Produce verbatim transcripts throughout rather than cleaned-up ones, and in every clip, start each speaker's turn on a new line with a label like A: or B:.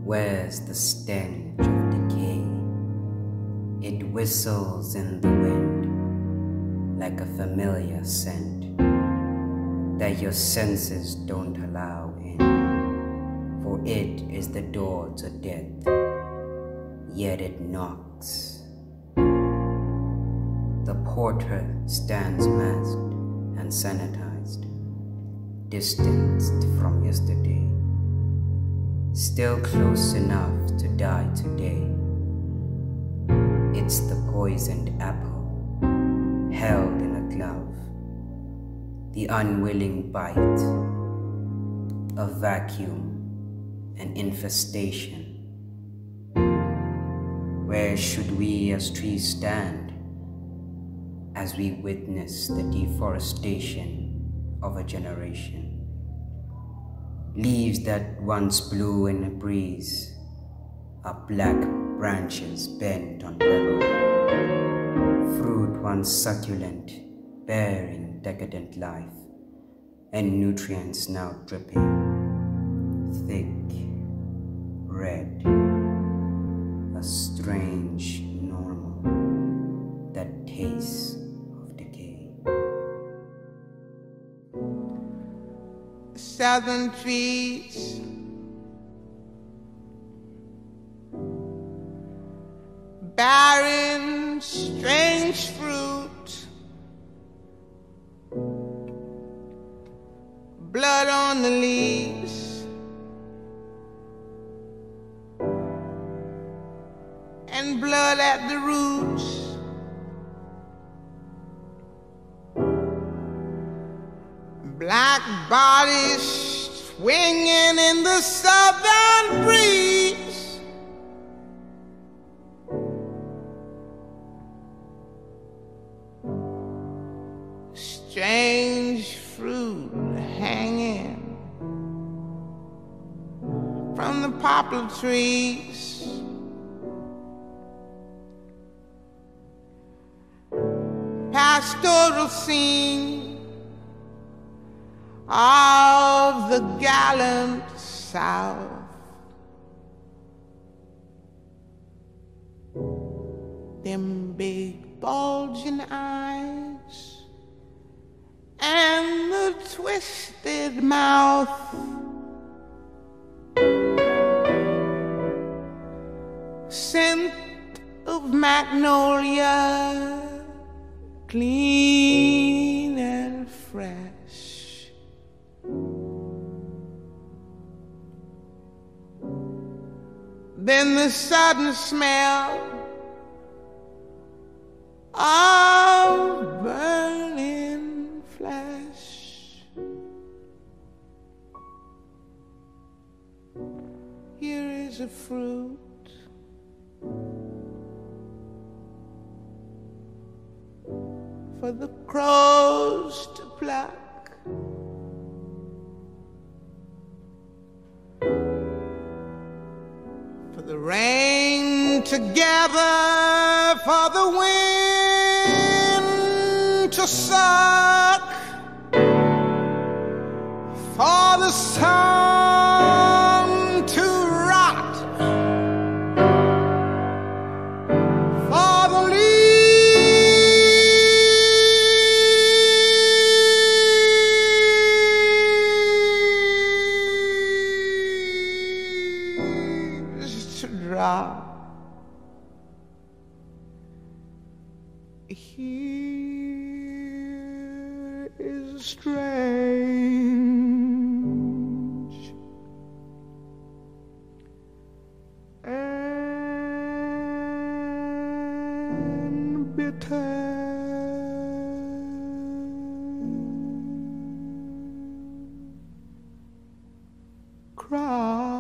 A: Where's the stench of decay? It whistles in the wind like a familiar scent that your senses don't allow in, for it is the door to death, yet it knocks. The porter stands masked and sanitized, distanced from yesterday, still close enough to die today. It's the poisoned apple, held in a glove, the unwilling bite, a vacuum, an infestation. Where should we as trees stand as we witness the deforestation of a generation? Leaves that once blew in a breeze are black branches bent on revel. Fruit once succulent, bearing decadent life, and nutrients now dripping, thick, red, a strange normal that tastes of decay.
B: Southern trees, barren, strange fruit, blood on the leaves, and blood at the roots. Black bodies swinging in the southern breeze. Strange fruit hanging from the poplar trees. Pastoral scene of the gallant South. Them big bulging eyes and the twisted mouth. Scent of magnolia, clean and fresh. Then the sudden smell of burning flesh. Here is a fruit for the crows to pluck. For the rain to gather, for the wind to suck, for the sun to rot, for the leaves to drop. Here is strange and bitter. Crop.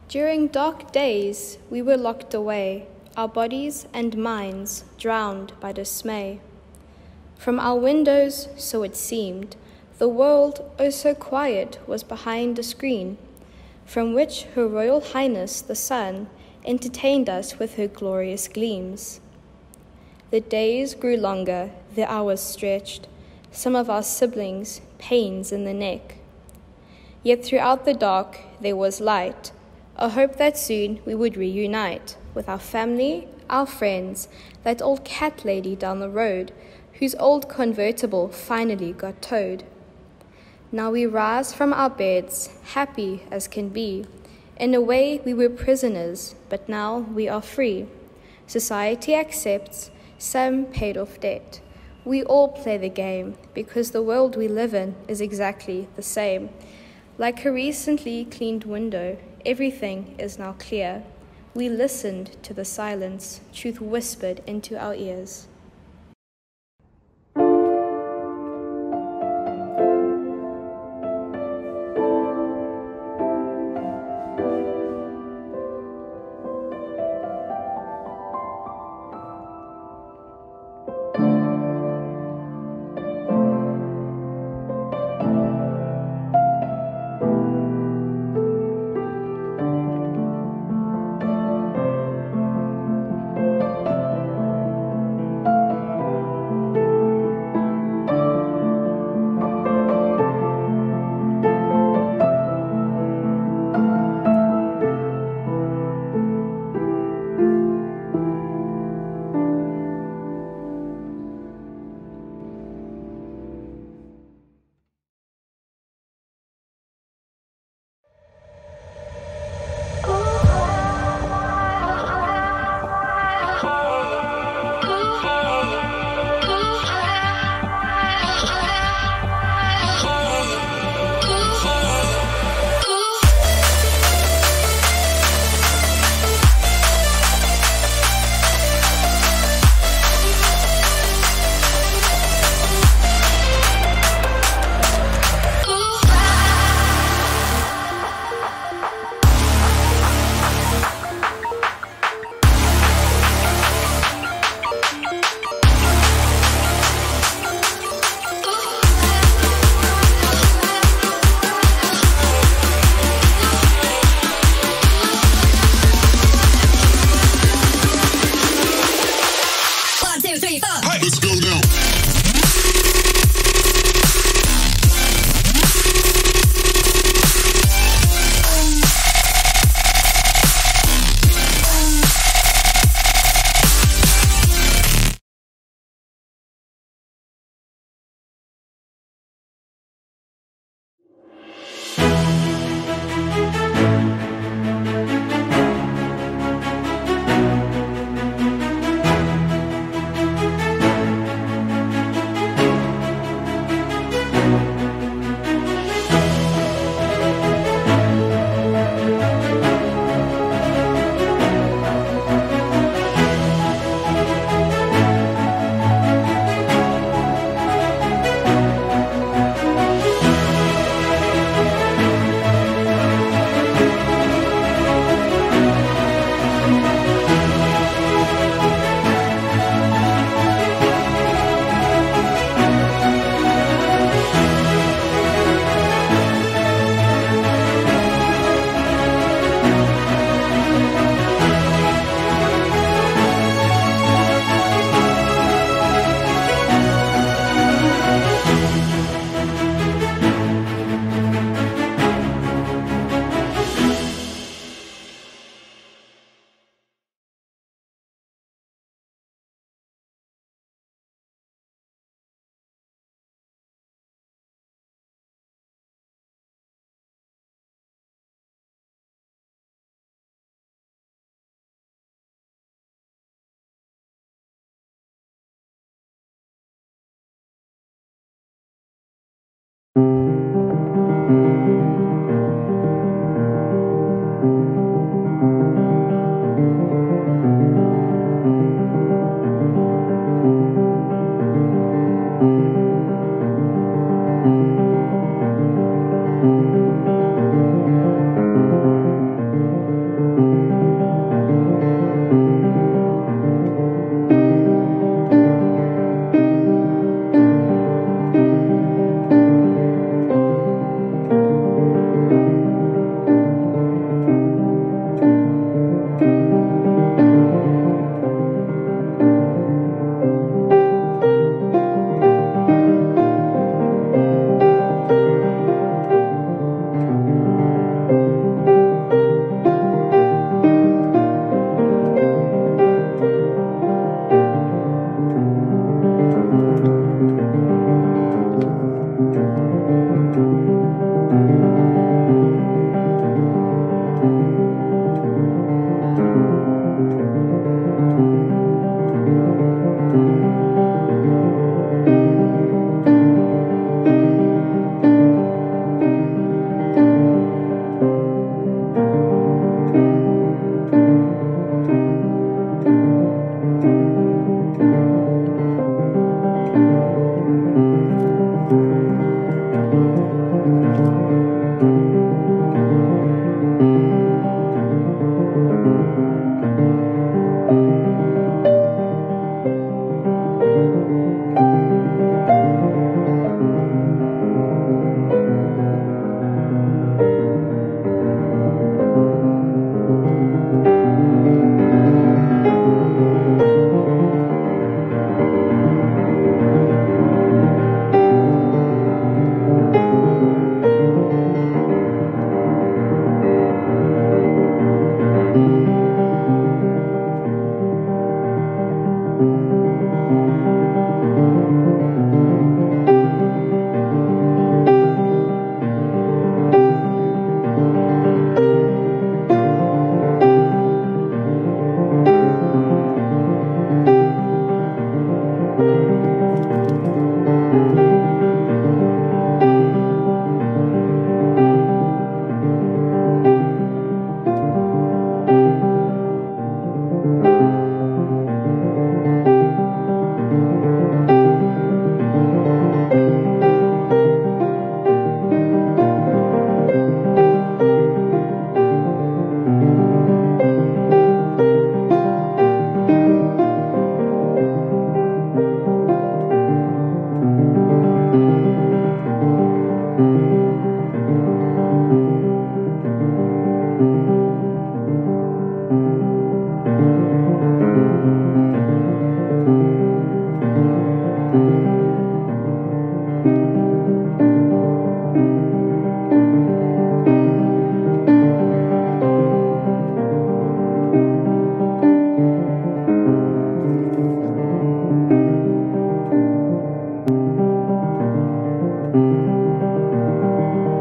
C: During dark days, we were locked away, our bodies and minds drowned by dismay. From our windows, so it seemed, the world, oh so quiet, was behind a screen, from which Her Royal Highness the Sun entertained us with her glorious gleams. The days grew longer, the hours stretched, some of our siblings pains in the neck. Yet throughout the dark there was light, a hope that soon we would reunite with our family, our friends, that old cat lady down the road, whose old convertible finally got towed. Now we rise from our beds, happy as can be. In a way we were prisoners, but now we are free. Society accepts, some paid off debt. We all play the game, because the world we live in is exactly the same. Like a recently cleaned window, everything is now clear. We listened to the silence, truth whispered into our ears.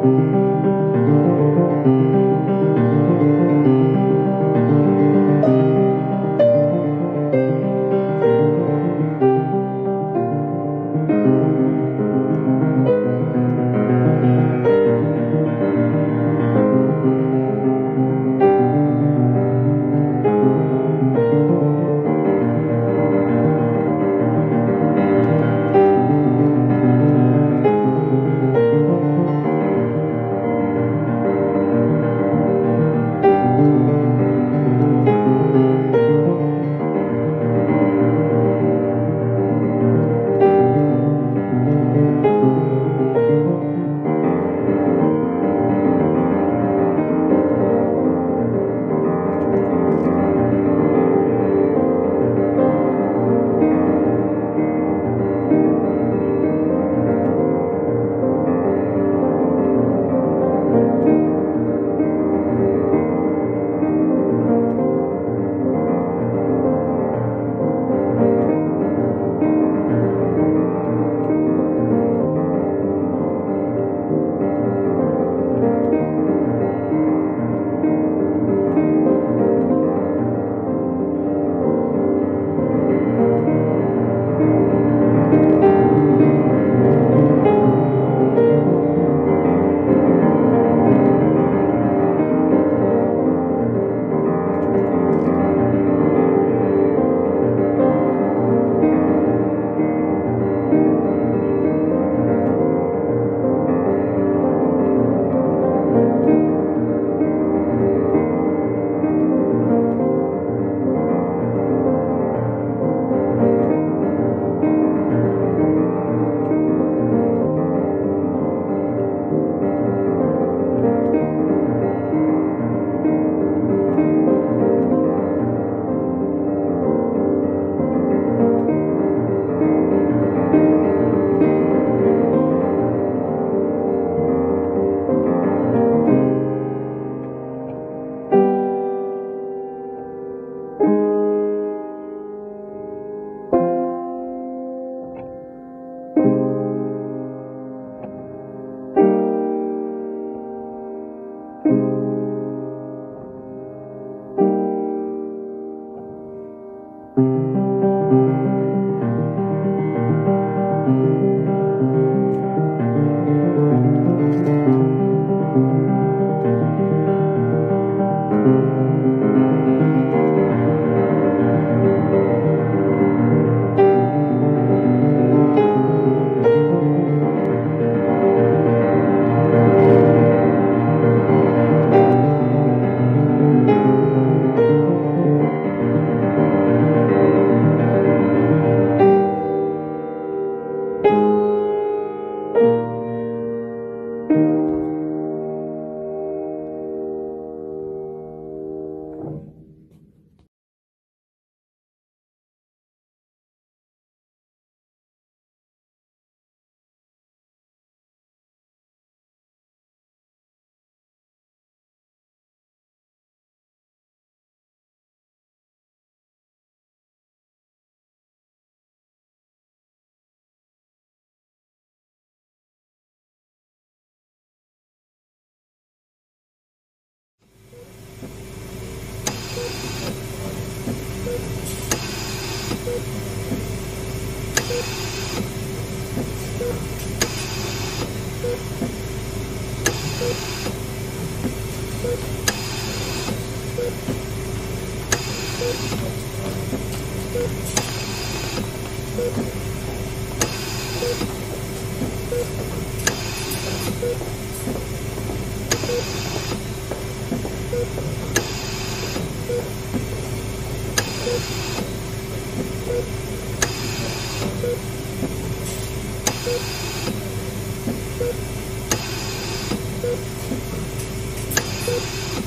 D: Thank you.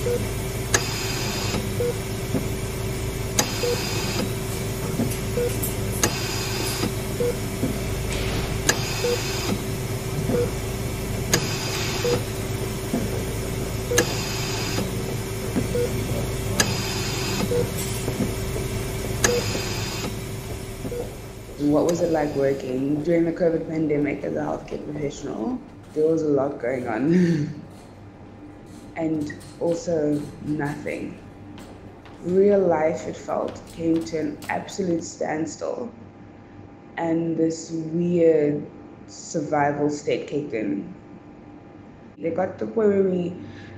D: What was it like working during the COVID pandemic as a healthcare professional? There was a lot going on and also nothing. Real life, it felt, came to an absolute standstill, and this weird survival state kicked in. They got to the point where we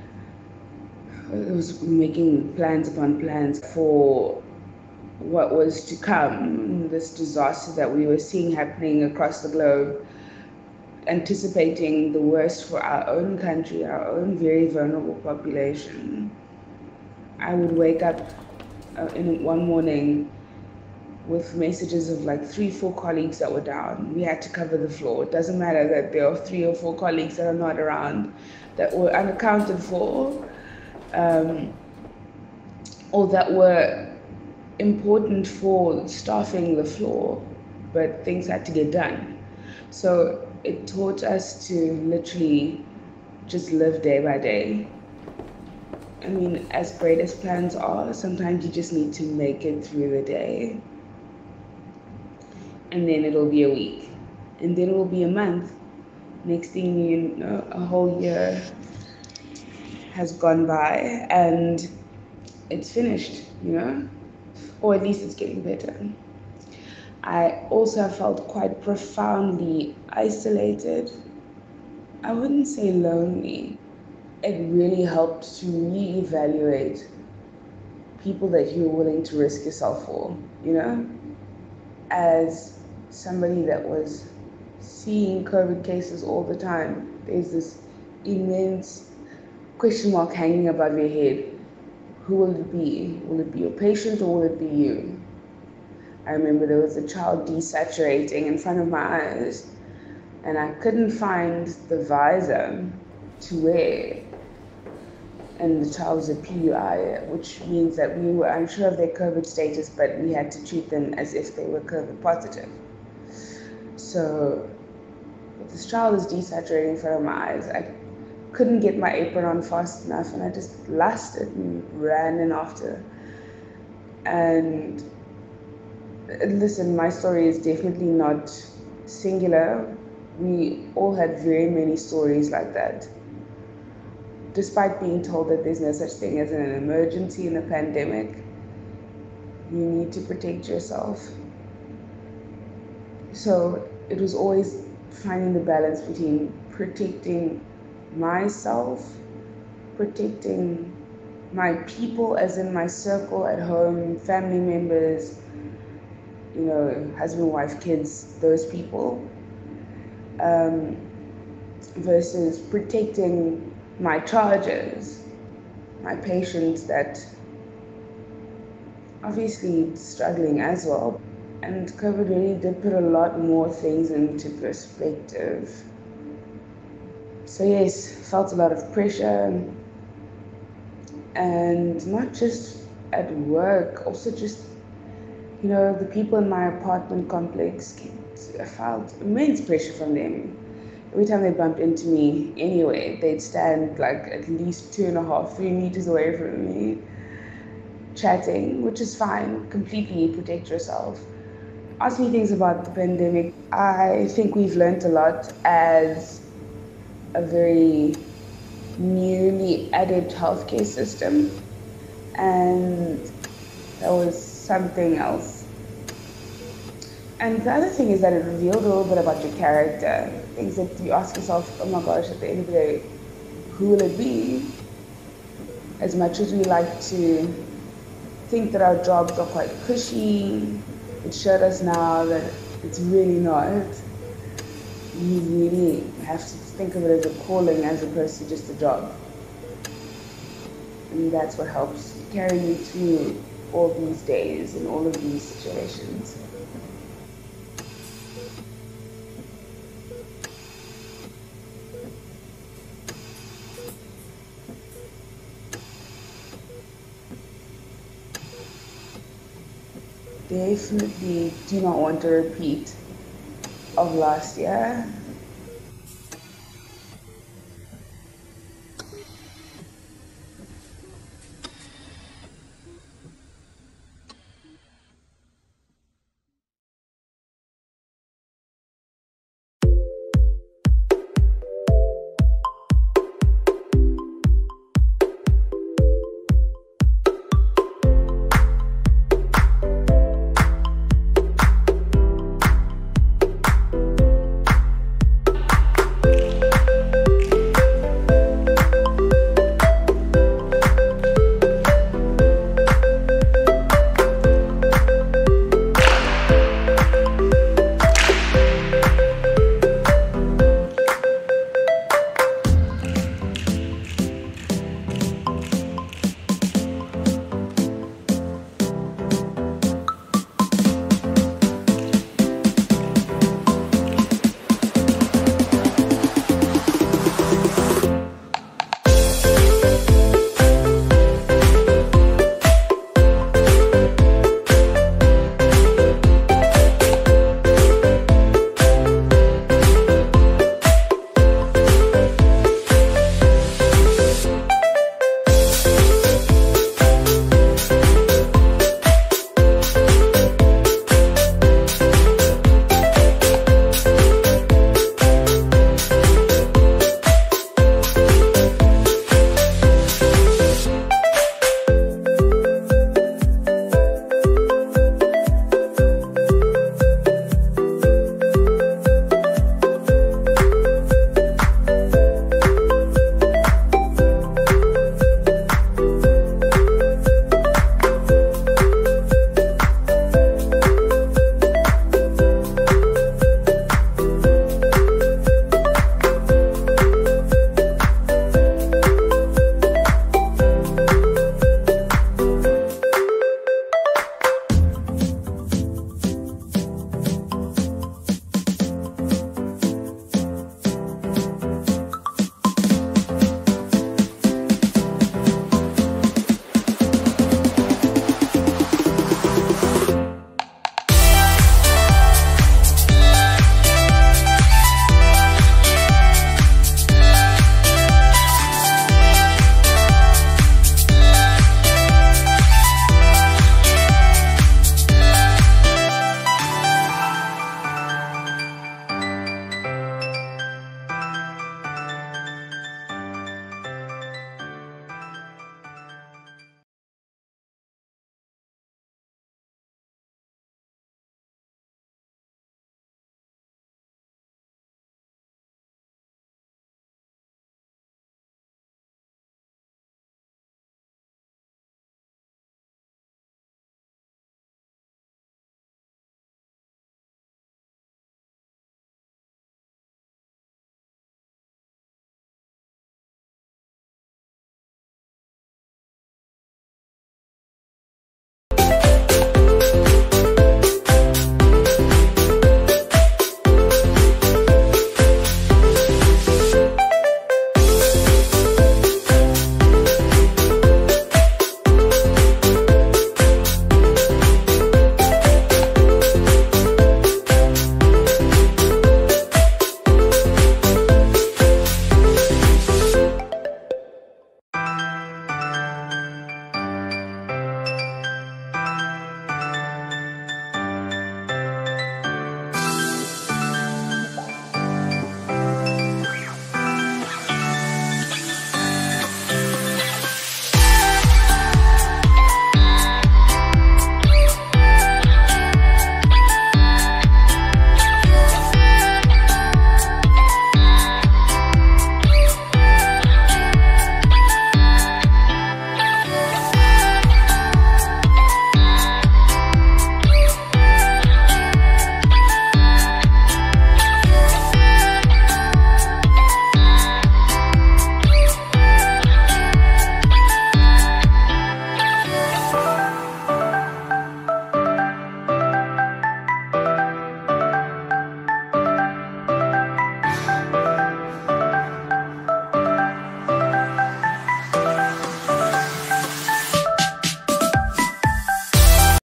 D: it was making plans upon plans for what was to come, this disaster that we were seeing happening across the globe, anticipating the worst for our own country, our own very vulnerable population. I would wake up uh, in one morning with messages of like three, four colleagues that were down. We had to cover the floor. It doesn't matter that there are three or four colleagues that are not around, that were unaccounted for, um, or that were important for staffing the floor, but things had to get done. So it taught us to literally just live day by day. I mean, as great as plans are, sometimes you just need to make it through the day. And then it'll be a week. And then it'll be a month. Next thing you know, a whole year has gone by and it's finished, you know? Or at least it's getting better. I also felt quite profoundly isolated. I wouldn't say lonely. It really helped to reevaluate people that you're willing to risk yourself for, you know? As somebody that was seeing COVID cases all the time, there's this immense question mark hanging above your head. Who will it be? Will it be your patient or will it be you? I remember there was a child desaturating in front of my eyes and I couldn't find the visor to wear. And the child was a P U I, which means that we were unsure of their COVID status, but we had to treat them as if they were COVID positive. So this child is desaturating in front of my eyes. I couldn't get my apron on fast enough and I just lasted and ran in after. And listen, my story is definitely not singular. We all had very many stories like that. Despite being told that there's no such thing as an emergency in a pandemic, you need to protect yourself. So it was always finding the balance between protecting myself, protecting my people, as in my circle at home, family members, you know, husband, wife, kids, those people, um, versus protecting my charges, my patients that obviously struggling as well. And COVID really did put a lot more things into perspective. So yes, felt a lot of pressure, and not just at work, also just, you know, the people in my apartment complex, I felt immense pressure from them. Every time they bumped into me anyway, they'd stand like at least two and a half, three meters away from me, chatting, which is fine, completely protect yourself. Ask me things about the pandemic. I think we've learned a lot as a very newly added healthcare system, and that was something else. And the other thing is that it revealed a little bit about your character, things that you ask yourself, oh my gosh, at the end of the day, who will it be? As much as we like to think that our jobs are quite cushy, it showed us now that it's really not. You really have to think of it as a calling as opposed to just a job. And that's what helps carry you through all these days and all of these situations. definitely do not want a repeat of last year.